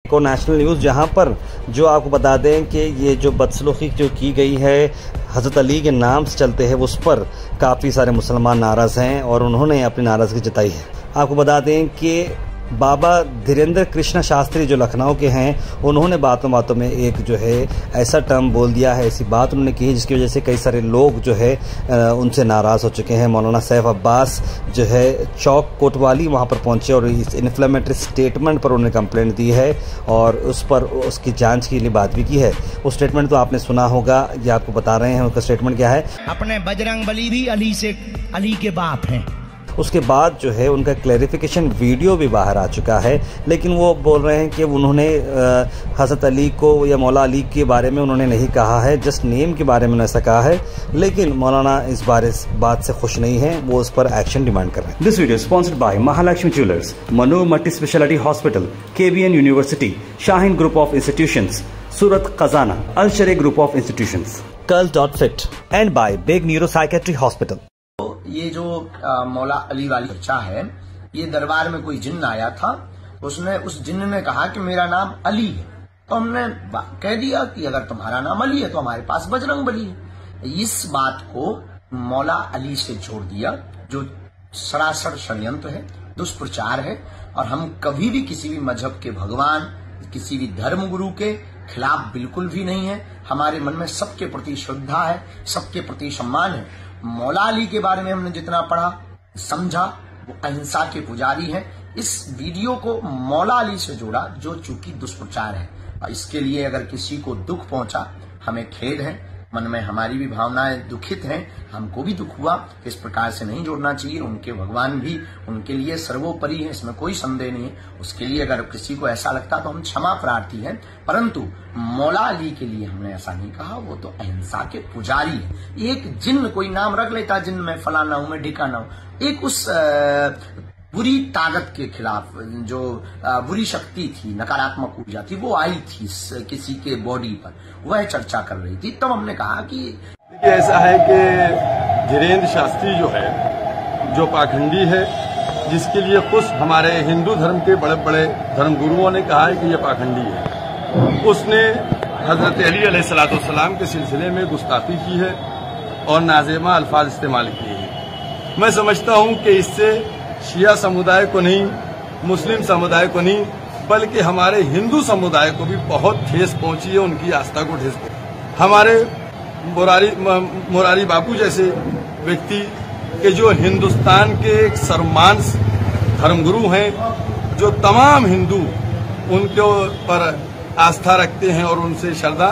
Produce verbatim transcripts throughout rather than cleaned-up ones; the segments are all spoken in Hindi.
को नेशनल न्यूज़, जहां पर जो आपको बता दें कि ये जो बदसलूकी जो की गई है हज़रत अली के नाम से चलते हैं, उस पर काफ़ी सारे मुसलमान नाराज़ हैं और उन्होंने अपनी नाराज़गी जताई है। आपको बता दें कि बाबा धीरेन्द्र कृष्ण शास्त्री जो लखनऊ के हैं, उन्होंने बातों बातों में एक जो है ऐसा टर्म बोल दिया है, ऐसी बात उन्होंने की है जिसकी वजह से कई सारे लोग जो है उनसे नाराज़ हो चुके हैं। मौलाना सैफ अब्बास जो है चौक कोतवाली वहां पर पहुंचे और इस इन्फ्लेमेटरी स्टेटमेंट पर उन्होंने कंप्लेंट दी है और उस पर उसकी जांच के लिए बात भी की है। वो स्टेटमेंट तो आपने सुना होगा, ये आपको बता रहे हैं उनका स्टेटमेंट क्या है। अपने बजरंग बली भी अली से अली के बाप हैं। उसके बाद जो है उनका क्लैरिफिकेशन वीडियो भी बाहर आ चुका है, लेकिन वो बोल रहे हैं कि उन्होंने हज़रत अली को या मौला अली के बारे में उन्होंने नहीं कहा है, जस्ट नेम के बारे में उन्होंने ऐसा कहा है। लेकिन मौलाना इस बारे बात से खुश नहीं है, वो उस पर एक्शन डिमांड कर रहे हैं। This video sponsored by Mahalakshmi jewellers, Manu multi speciality hospital, K B N university, Shaheen group of institutions, Surat Khazana, अल शरे group of institutions, curl dot fit and by big neuro psychiatry hospital. ये जो आ, मौला अली वाली चर्चा है, ये दरबार में कोई जिन्न आया था, उसने उस जिन्न ने कहा कि मेरा नाम अली है, तो हमने कह दिया कि अगर तुम्हारा नाम अली है तो हमारे पास बजरंग बली है। इस बात को मौला अली से जोड़ दिया, जो सरासर षड्यंत्र है, दुष्प्रचार है। और हम कभी भी किसी भी मजहब के भगवान, किसी भी धर्म गुरु के खिलाफ बिल्कुल भी नहीं है। हमारे मन में सबके प्रति श्रद्धा है, सबके प्रति सम्मान है। मौला अली के बारे में हमने जितना पढ़ा समझा, वो अहिंसा के पुजारी हैं। इस वीडियो को मौला अली से जोड़ा, जो चूंकि दुष्प्रचार है। और इसके लिए अगर किसी को दुख पहुंचा, हमें खेद है, मन में हमारी भी भावनाएं दुखित हैं, हमको भी दुख हुआ। इस प्रकार से नहीं जोड़ना चाहिए। उनके भगवान भी उनके लिए सर्वोपरि है, इसमें कोई संदेह नहीं है। उसके लिए अगर किसी को ऐसा लगता तो हम क्षमा प्रार्थी हैं, परंतु मौला अली के लिए हमने ऐसा नहीं कहा। वो तो अहिंसा के पुजारी है। एक जिन्न कोई नाम रख लेता, जिन्न में फलाना हूं, मैं ढिकाना हूं, एक उस आ, बुरी ताकत के खिलाफ, जो बुरी शक्ति थी, नकारात्मक ऊर्जा थी, वो आई थी किसी के बॉडी पर, वह चर्चा कर रही थी। तब हमने कहा कि देखिए, ऐसा है कि धीरेन्द्र शास्त्री जो है, जो पाखंडी है, जिसके लिए कुछ हमारे हिंदू धर्म के बड़े बड़े धर्मगुरुओं ने कहा है कि यह पाखंडी है, उसने हजरत अली अलैहिस्सलाम के सिलसिले में गुस्ताखी की है और नाज़ेमा अल्फाज इस्तेमाल किए हैं। मैं समझता हूं कि इससे शिया समुदाय को नहीं, मुस्लिम समुदाय को नहीं, बल्कि हमारे हिंदू समुदाय को भी बहुत ठेस पहुंची है, उनकी आस्था को ठेस पहुंची। हमारे मुरारी मुरारी बापू जैसे व्यक्ति के, जो हिंदुस्तान के एक सर्वमान्य धर्मगुरु हैं, जो तमाम हिंदू उनके पर आस्था रखते हैं और उनसे श्रद्धा,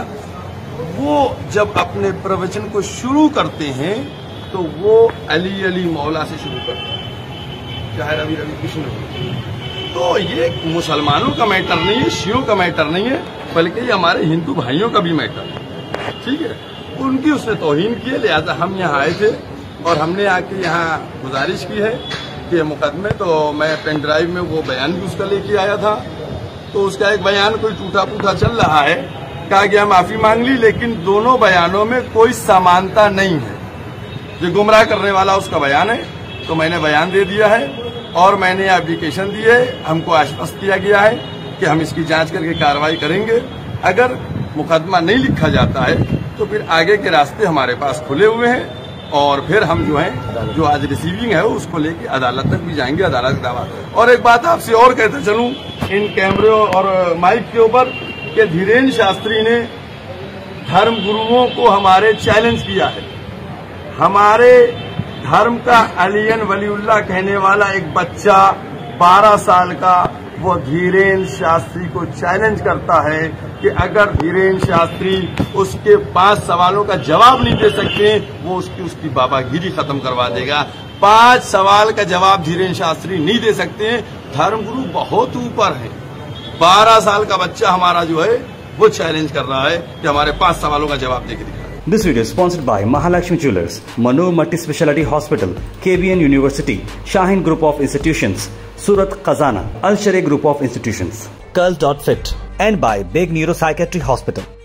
वो जब अपने प्रवचन को शुरू करते हैं तो वो अली अली मौला से शुरू करते हैं, चाहे रवि रवि कृष्ण हो। तो ये मुसलमानों का मैटर नहीं है, शियों का मैटर नहीं है, बल्कि ये हमारे हिंदू भाइयों का भी मैटर है। ठीक है, उनकी उसने तौहीन की है, लिहाजा हम यहाँ आए थे और हमने आके यहाँ गुजारिश की है कि मुकदमे, तो मैं पेन ड्राइव में वो बयान भी उसका लेके आया था, तो उसका एक बयान कोई टूटा फूटा चल रहा है, कहा गया माफी मांग ली, लेकिन दोनों बयानों में कोई समानता नहीं है। जो गुमराह करने वाला उसका बयान है, तो मैंने बयान दे दिया है और मैंने एप्लीकेशन दी है। हमको आश्वस्त किया गया है कि हम इसकी जांच करके कार्रवाई करेंगे। अगर मुकदमा नहीं लिखा जाता है तो फिर आगे के रास्ते हमारे पास खुले हुए हैं और फिर हम जो है, जो आज रिसीविंग है, उसको लेके अदालत तक भी जाएंगे, अदालत का दावा। और एक बात आपसे और कहते चलूं इन कैमरों और माइक के ऊपर, कि धीरेन्द्र शास्त्री ने धर्म गुरुओं को हमारे चैलेंज किया है। हमारे धर्म का अलियन वलीउल्लाह कहने वाला एक बच्चा बारह साल का, वो धीरेन्द्र शास्त्री को चैलेंज करता है कि अगर धीरेन्द्र शास्त्री उसके पांच सवालों का जवाब नहीं दे सकते, वो उसकी उसकी बाबागिरी खत्म करवा देगा। पांच सवाल का जवाब धीरेन्द्र शास्त्री नहीं दे सकते, धर्मगुरु बहुत ऊपर है। बारह साल का बच्चा हमारा जो है वो चैलेंज कर रहा है कि हमारे पांच सवालों का जवाब देके दिखा। This video is sponsored by Mahalakshmi Jewelers, Manu Multi Speciality Hospital, K B N University, Shahin Group of Institutions, Surat Khazana, Al Share Group of Institutions, Curl dot fit and by Big Neuro Psychiatry Hospital.